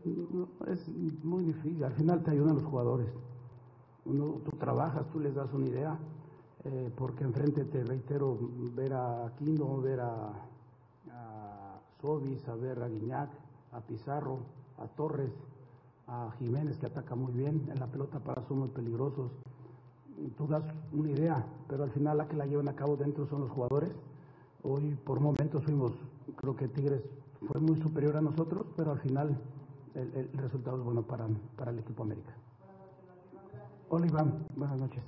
Es muy difícil, al final te ayudan los jugadores. Tú trabajas, tú les das una idea, porque enfrente, te reitero, ver a Aquino, ver a Sobis, a ver a Guiñac, a Pizarro, a Torres, a Jiménez, que ataca muy bien, en la pelota para son muy peligrosos. Tú das una idea, pero al final la que la llevan a cabo dentro son los jugadores. Hoy por momentos creo que Tigres fue muy superior a nosotros, pero al final el resultado es bueno para el equipo América. Hola Iván, buenas noches.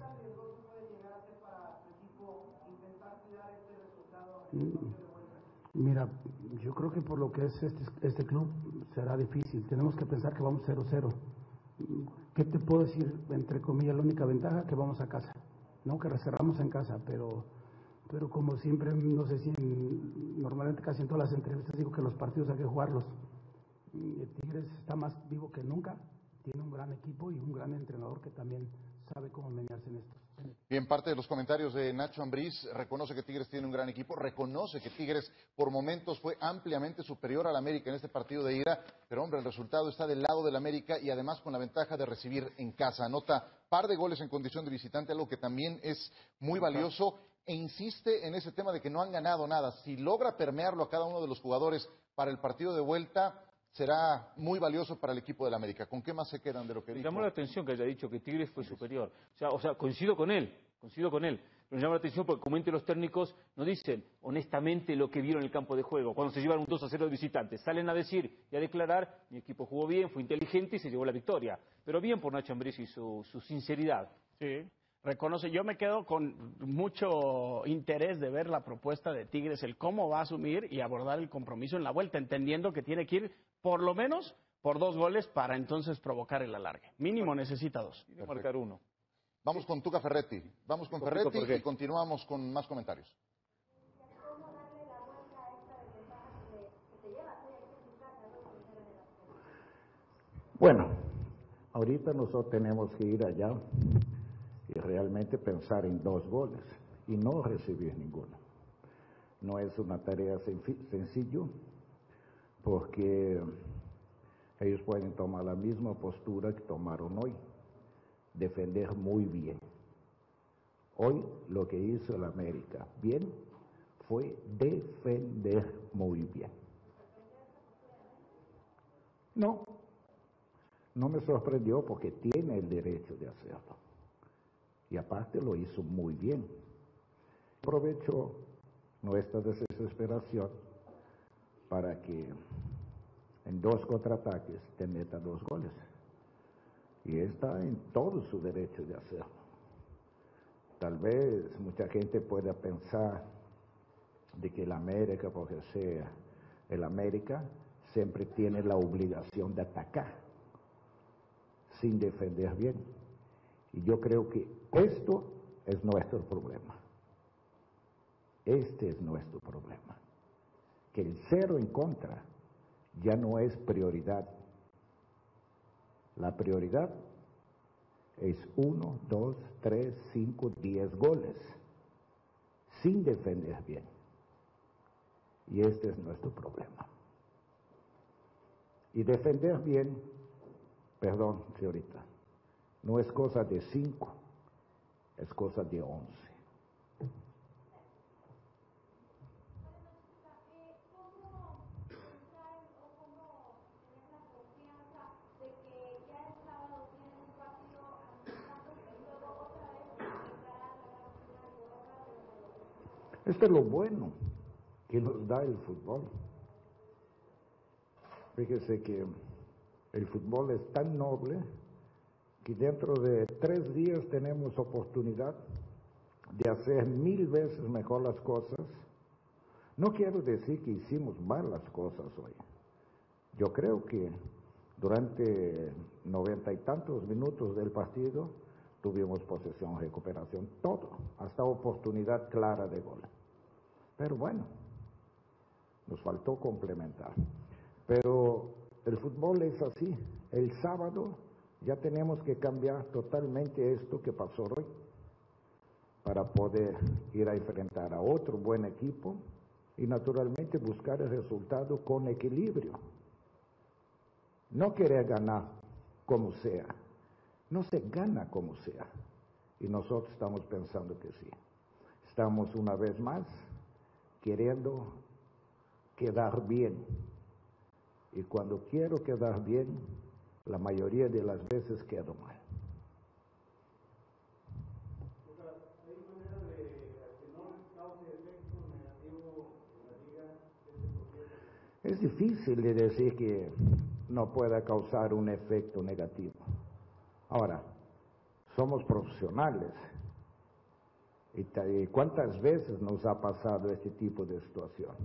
Mira, yo creo que por lo que es este club será difícil. Tenemos que pensar que vamos 0-0. ¿Qué te puedo decir? Entre comillas, la única ventaja que vamos a casa, no que cerramos en casa, pero como siempre, no sé si normalmente casi en todas las entrevistas digo que los partidos hay que jugarlos. Tigres está más vivo que nunca, tiene un gran equipo y un gran entrenador que también sabe cómo menearse en esto. Bien, parte de los comentarios de Nacho Ambriz, reconoce que Tigres tiene un gran equipo, reconoce que Tigres por momentos fue ampliamente superior al América en este partido de ida, pero hombre, el resultado está del lado del América y además con la ventaja de recibir en casa. Anota par de goles en condición de visitante, algo que también es muy valioso, e insiste en ese tema de que no han ganado nada. Si logra permearlo a cada uno de los jugadores para el partido de vuelta, será muy valioso para el equipo del América. ¿Con qué más se quedan de lo que dijo? Llamó la atención que haya dicho que Tigres fue superior. O sea, coincido con él. Pero llama la atención porque como los técnicos no dicen honestamente lo que vieron en el campo de juego. Cuando se llevan un 2-0 de visitantes, salen a decir y a declarar, mi equipo jugó bien, fue inteligente y se llevó la victoria. Pero bien por Nacho Ambriz y su sinceridad. Sí. Reconoce, yo me quedo con mucho interés de ver la propuesta de Tigres, el cómo va a asumir y abordar el compromiso en la vuelta, entendiendo que tiene que ir por lo menos por 2 goles para entonces provocar el alargue. Mínimo necesita 2. Tiene que marcar 1. Vamos con Tuca Ferretti. Vamos con Ferretti y continuamos con más comentarios. Bueno, ahorita nosotros tenemos que ir allá y realmente pensar en 2 goles y no recibir ninguno. No es una tarea sencillo porque ellos pueden tomar la misma postura que tomaron hoy, defender muy bien. Hoy lo que hizo el América bien fue defender muy bien. No me sorprendió porque tiene el derecho de hacerlo. Y aparte lo hizo muy bien. Aprovechó nuestra desesperación para que en 2 contraataques te meta 2 goles. Y está en todo su derecho de hacerlo. Tal vez mucha gente pueda pensar de que el América, porque sea el América, siempre tiene la obligación de atacar, sin defender bien. Y yo creo que esto es nuestro problema. Este es nuestro problema. Que el 0 en contra ya no es prioridad. La prioridad es 1, 2, 3, 5, 10 goles, sin defender bien. Y este es nuestro problema. Y defender bien, perdón, señorita, no es cosa de 5, es cosa de 11. Esto es lo bueno que nos da el fútbol. Fíjese que el fútbol es tan noble que dentro de 3 días tenemos oportunidad de hacer 1000 veces mejor las cosas. No quiero decir que hicimos mal las cosas hoy. Yo creo que durante 90 y tantos minutos del partido tuvimos posesión, recuperación, todo, hasta oportunidad clara de gol. Pero bueno, nos faltó complementar. Pero el fútbol es así. El sábado ya tenemos que cambiar totalmente esto que pasó hoy para poder ir a enfrentar a otro buen equipo y naturalmente buscar el resultado con equilibrio. no querer ganar como sea. No se gana como sea. Y nosotros estamos pensando que sí. Estamos una vez más queriendo quedar bien. Y cuando quiero quedar bien, la mayoría de las veces quedo mal. Es difícil de decir que no pueda causar un efecto negativo. Ahora, somos profesionales. ¿Y cuántas veces nos ha pasado este tipo de situación?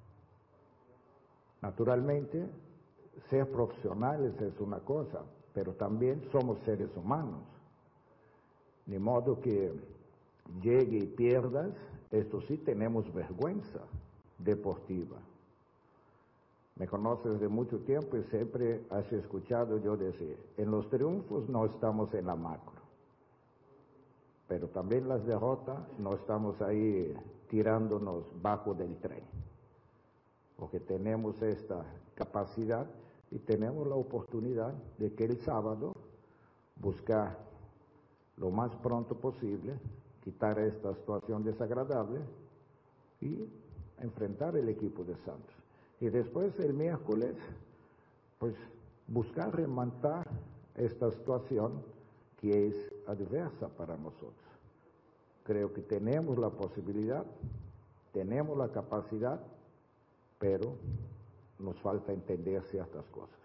Naturalmente, ser profesionales es una cosa, pero también somos seres humanos. De modo que llegue y pierdas, esto sí tenemos vergüenza deportiva. Me conoces desde mucho tiempo y siempre has escuchado yo decir, en los triunfos no estamos en la macro, pero también las derrotas no estamos ahí tirándonos bajo del tren, porque tenemos esta capacidad y tenemos la oportunidad de que el sábado buscar lo más pronto posible, quitar esta situación desagradable y enfrentar el equipo de Santos. Y después el miércoles, pues buscar remontar esta situación que es adversa para nosotros. Creo que tenemos la posibilidad, tenemos la capacidad, pero nos falta entender ciertas cosas.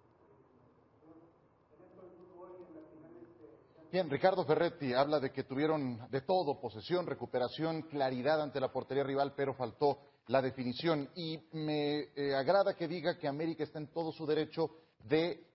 Bien, Ricardo Ferretti habla de que tuvieron de todo, posesión, recuperación, claridad ante la portería rival, pero faltó la definición. Y me agrada que diga que América está en todo su derecho de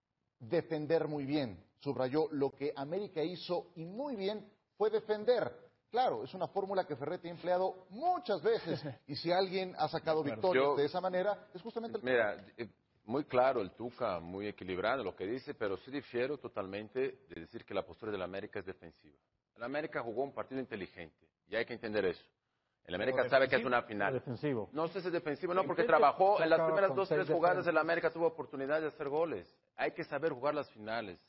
defender muy bien. Subrayó, lo que América hizo y muy bien fue defender. Claro, es una fórmula que Ferretti ha empleado muchas veces y si alguien ha sacado victorias de esa manera, es justamente el Mira, muy claro el Tuca, muy equilibrado lo que dice, pero sí difiero totalmente de decir que la postura de la América es defensiva. La América jugó un partido inteligente y hay que entender eso. El América sabe que es una final. Defensivo. No sé si es defensivo, no, porque trabajó en las primeras 2-3 jugadas. El América tuvo oportunidad de hacer goles. Hay que saber jugar las finales.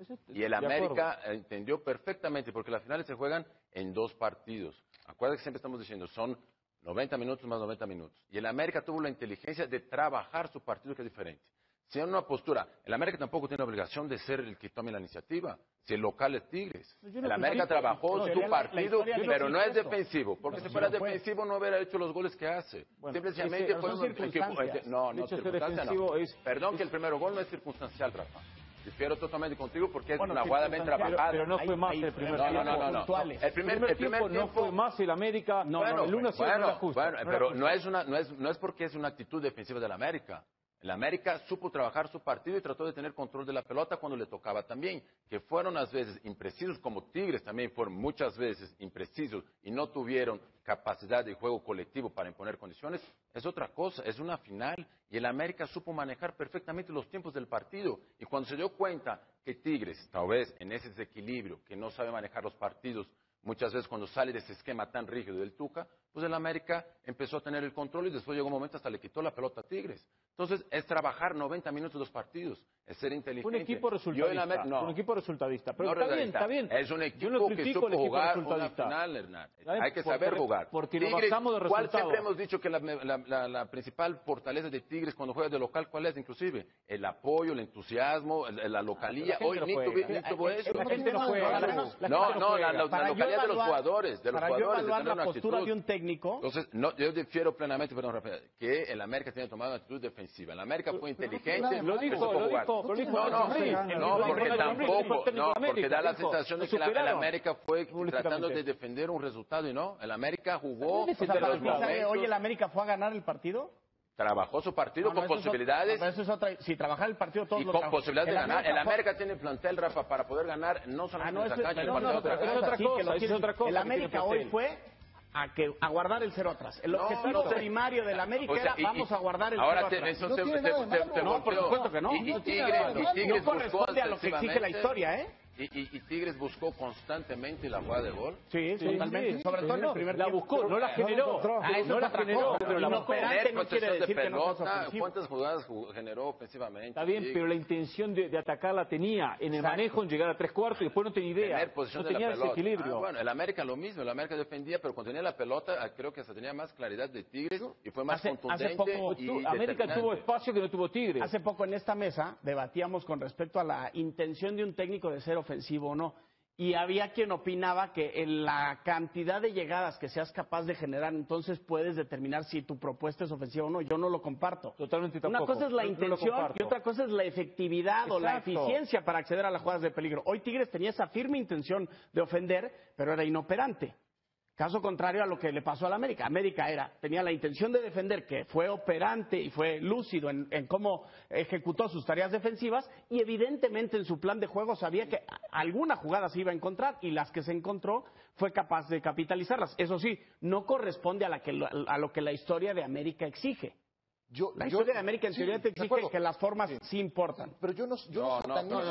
Y el América entendió perfectamente, porque las finales se juegan en 2 partidos. Acuérdate que siempre estamos diciendo, son 90 minutos más 90 minutos. Y el América tuvo la inteligencia de trabajar su partido, que es diferente. Si en una postura, el América tampoco tiene la obligación de ser el que tome la iniciativa. Si el local es Tigres. El América trabajó su partido, pero no es defensivo. Porque si fuera defensivo no hubiera hecho los goles que hace. Simplemente fue un equipo. No, circunstancia no. Perdón que el primer gol no es circunstancial, Rafa. Difiero totalmente contigo porque es una jugada bien trabajada. Pero no fue más el primer tiempo. No. El primer tiempo no fue más el América. El 1-0 no era justo. Pero no es porque es una actitud defensiva del América. El América supo trabajar su partido y trató de tener control de la pelota cuando le tocaba también. Que fueron a veces imprecisos, como Tigres también fueron muchas veces imprecisos y no tuvieron capacidad de juego colectivo para imponer condiciones, es otra cosa, es una final. Y el América supo manejar perfectamente los tiempos del partido. Y cuando se dio cuenta que Tigres, tal vez en ese desequilibrio, que no sabe manejar los partidos, muchas veces cuando sale de ese esquema tan rígido del Tuca, pues el América empezó a tener el control y después llegó un momento hasta le quitó la pelota a Tigres. Entonces, es trabajar 90 minutos los partidos, es ser inteligente. Un equipo resultadista. Un equipo resultadista. Pero no está bien. Es un equipo que supo jugar una final, Hernán. Hay que saber jugar. Porque Tigres, nos basamos de resultados. ¿cuál siempre hemos dicho que la principal fortaleza de Tigres cuando juega de local, cuál es inclusive? El apoyo, el entusiasmo, la localía. Hoy ni tuvo eso. La gente no juega. La localidad de los jugadores. Para yo evaluar la postura de un técnico. Entonces, yo difiero plenamente, perdón, Rafael, que el América tiene tomado una actitud defensiva. El América fue inteligente. Lo dijo. No, porque tampoco. No, porque da la sensación de que el América fue tratando de defender un resultado y no. El América jugó de los momentos. Hoy el América fue a ganar el partido. Trabajó su partido con posibilidades. Si trabajara el partido todos y con posibilidades de ganar. El América tiene plantel, Rafa, para poder ganar no solamente en esa cancha. Es otra cosa. El América hoy fue a guardar el 0 atrás. El objetivo primario del América era vamos a guardar el 0 atrás. No, por supuesto que no. Y Tigres no corresponde a lo que exige la historia, ¿eh? Y Tigres buscó constantemente la jugada de gol. Sí, totalmente. Sí, sobre todo en el primer la tiempo. buscó, no la generó. No la generó, pero la buscó. Tener No quiere posesión de decir que no pelota, sea ofensivo. ¿cuántas jugadas generó ofensivamente? Está bien, Sí. pero la intención de atacar la tenía en el Exacto. manejo, en llegar a 3/4 y después no tenía idea. Tener posesión No de la tenía ese pelota. equilibrio. Bueno, el América lo mismo, el América defendía, pero cuando tenía la pelota, creo que se tenía más claridad de Tigres y fue más Hace contundente. poco y América determinante. tuvo espacio que no tuvo Tigres. Hace poco en esta mesa debatíamos con respecto a la intención de un técnico de ser ofensivo o no. Y había quien opinaba que en la cantidad de llegadas que seas capaz de generar, entonces puedes determinar si tu propuesta es ofensiva o no. Yo no lo comparto. Totalmente tampoco. Una cosa es la No lo intención comparto. y otra cosa es la efectividad o la Exacto. eficiencia para acceder a las jugadas de peligro. Hoy Tigres tenía esa firme intención de ofender, pero era inoperante. Caso contrario a lo que le pasó al América. América tenía la intención de defender, que fue operante y fue lúcido en cómo ejecutó sus tareas defensivas, y evidentemente en su plan de juego sabía que alguna jugada se iba a encontrar, y las que se encontró fue capaz de capitalizarlas. Eso sí, no corresponde a lo que la historia de América exige. La historia de América en teoría te exige que las formas sí importan. Pero yo no No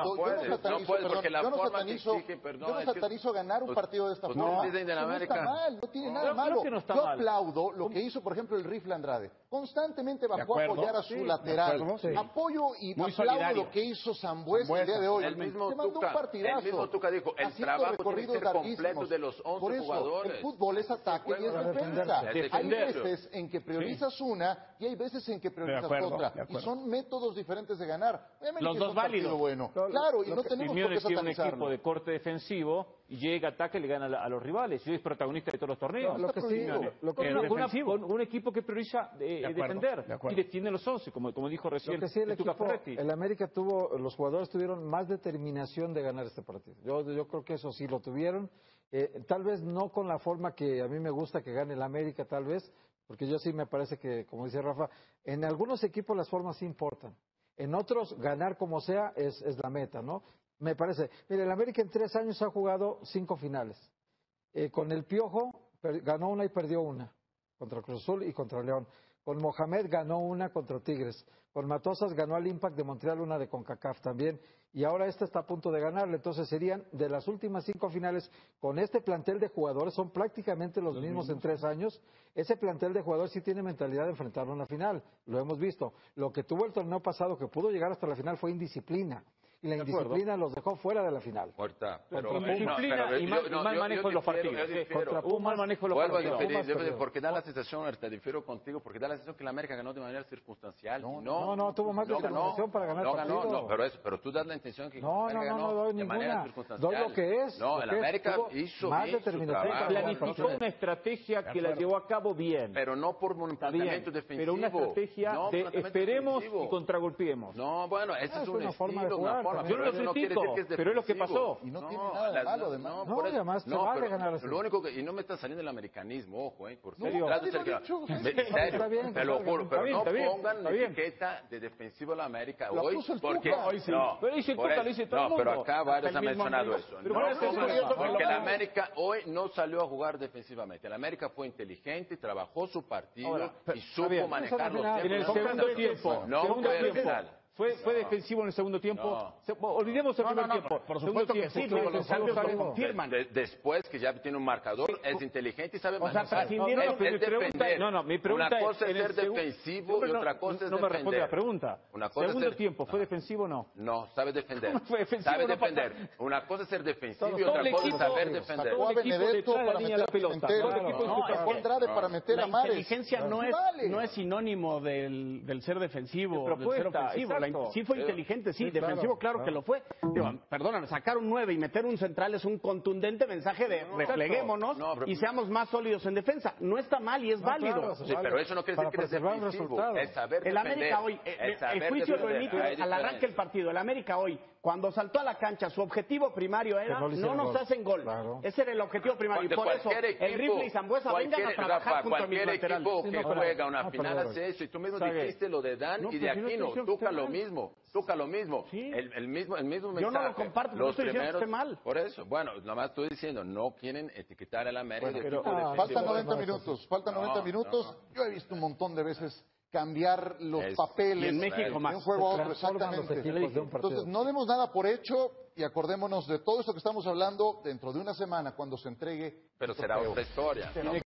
satanizo ganar un partido de esta pues forma. no dicen de la No América. está mal, no tiene nada Yo creo malo. que no está Yo mal. aplaudo lo que hizo, por ejemplo, el Rifle Andrade. Constantemente bajó a acuerdo, apoyar a su sí, lateral. de acuerdo, sí. Apoyo y Muy aplaudo solidario. lo que hizo Sambuesa el día de hoy. El mismo Se mandó Tuca, un partidazo. el mismo Tuca dijo, el haciendo trabajo tiene que recorridos ser completo larguísimos. de los 11 Por eso, jugadores. el fútbol es ataque y es Para defensa. defenderse. Hay Defenderse. veces en que priorizas una y hay veces en que priorizas acuerdo, otra. de Y acuerdo. son métodos diferentes de ganar. América Los es dos un partido válidos. bueno. Claro, y no tenemos por Simeone qué tiene un satanizarlo. equipo de corte defensivo y llega, ataca y le gana a los rivales. Y hoy es protagonista de todos los torneos. Lo que sí, lo que Con un equipo que prioriza defender de acuerdo. y defiende los 11, como dijo recién Lo que sí, el Tuca equipo, Ferretti. el América tuvo, los jugadores tuvieron más determinación de ganar este partido. Yo creo que eso sí lo tuvieron. Tal vez no con la forma que a mí me gusta que gane el América, tal vez, porque yo sí me parece que, como dice Rafa, en algunos equipos las formas sí importan. En otros, ganar como sea es la meta, ¿no? Me parece. Mire, el América en 3 años ha jugado 5 finales. Con el Piojo ganó una y perdió una, contra Cruz Azul y contra León. Con Mohamed ganó una contra Tigres. Con Matosas ganó al Impact de Montreal una de CONCACAF también. Y ahora esta está a punto de ganarle. Entonces serían de las últimas 5 finales con este plantel de jugadores, son prácticamente los mismos en 3 años. Ese plantel de jugadores sí tiene mentalidad de enfrentarlo en la final. Lo hemos visto. Lo que tuvo el torneo pasado, que pudo llegar hasta la final, fue indisciplina. Y la indisciplina los dejó fuera de la final. Muerta. Indisciplina y mal manejo de los partidos. Hubo un mal manejo de los Vuelvo a partidos. diferir, porque da la sensación, ahorita difiero contigo, porque da la sensación que la América ganó de manera circunstancial. No, tuvo más determinación para ganar el partido. Pero tú das la intención que No, América no ganó doy de manera ninguna. circunstancial. Doy lo que es. No, lo el que es. América Tuvo hizo más bien su determinación trabajo. para ganar el Planificó partido. una estrategia que la llevó a cabo bien. Pero no por un Está bien, planteamiento defensivo. pero una estrategia No, de planteamiento esperemos defensivo. y contragolpeemos. No, bueno, ese es es un una forma de estilo, jugar, una forma. también. Yo no pero lo eso quiere critico, decir que es pero es lo que defensivo. pasó. Y no tiene nada de malo, además. No, por eso- además se vale pero ganar así. Lo único que, y no me está saliendo el americanismo, ojo, porque serio? trato de Nadie lo ha ser dicho. claro. Está bien, Te lo está juro, bien. pero no Está bien, pongan está la bien. etiqueta de defensivo a la América Lo hoy, puso el porque Tuca. Hoy sí. no, Pero dice el por Tuca, eso- lo dice todo el no, pero mundo. acá varios Hasta han el mismo mencionado América. eso. Pero No ¿cuál es el pongan- secreto? porque la América hoy no salió a jugar defensivamente. La América fue inteligente, trabajó su partido Ahora, y supo está bien. manejar los En En el tiempos. segundo tiempo, No segundo fue al tiempo, final. fue defensivo en el segundo tiempo. No. Olvidemos el primer tiempo. Por Segundo supuesto que tiempo, sí, tuvo los defensivo, cambios lo salió. confirman. Después que ya tiene un marcador, es inteligente y sabe O sea, manejar. prescindieron- No, pero mi pregunta- defender. mi pregunta Una es, cosa es en el ser defensivo y otra cosa es no me responde defender. la pregunta. Una cosa es Segundo ser- tiempo, ¿fue defensivo o no? No, sabe defender. ¿Cómo fue defensivo? Sabe No defender. pasa- Una cosa es ser defensivo y Todo otra el cosa es equipo- saber defender. Sacó a Todo el equipo Benedetto detrás de la para línea meter de la pelota. Pimentel. Todo el equipo No, disputa- Sacó a Andrade para meter La a Mares. inteligencia no Vale. es sinónimo del ser defensivo, De del ser propuesta, ofensivo. exacto. Sí fue inteligente, sí, Sí, defensivo, claro, claro que lo fue. Digo, perdóname, sacar un 9 y meter un central es un contundente mensaje de repleguémonos No, pero- y seamos más sólidos en defensa. No está mal y es válido. claro, Sí, pero eso no quiere Para decir que eres preservar el defensivo. resultado. Es saber El defender. América hoy, Es el saber juicio lo defender. emite Hay al arranque del diferencia. partido. El América hoy, cuando saltó a la cancha, su objetivo primario era Que no le no hicieran nos gol. hacen gol. Claro. Ese era el objetivo primario. Y De por eso, cualquier el equipo, Rifle y Sambuesa vengan a trabajar Rafa, junto a mis cualquier laterales. equipo Sí, que no, pero- juega una no, final pero- hace eso. Y tú mismo Está bien. dijiste lo de Dan No, y de pero si no Aquino. estoy diciendo que Tuca esté lo mal. mismo. Tuca lo mismo. Sí. El mismo mensaje. Yo no lo comparto, no Los estoy diciendo que primeros- esté mal. Por eso. Bueno, nada más estoy diciendo, no quieren etiquetar a la América de pero- equipo defensivo. Faltan 90 minutos, faltan No, 90 minutos. no. Yo he visto un montón de veces cambiar los papeles y en México de más. un juego a otro, Transforman los exactamente. equipos de un partido. Entonces, no demos nada por hecho y acordémonos de todo esto que estamos hablando dentro de una semana cuando se entregue Pero el será trofeo. otra historia.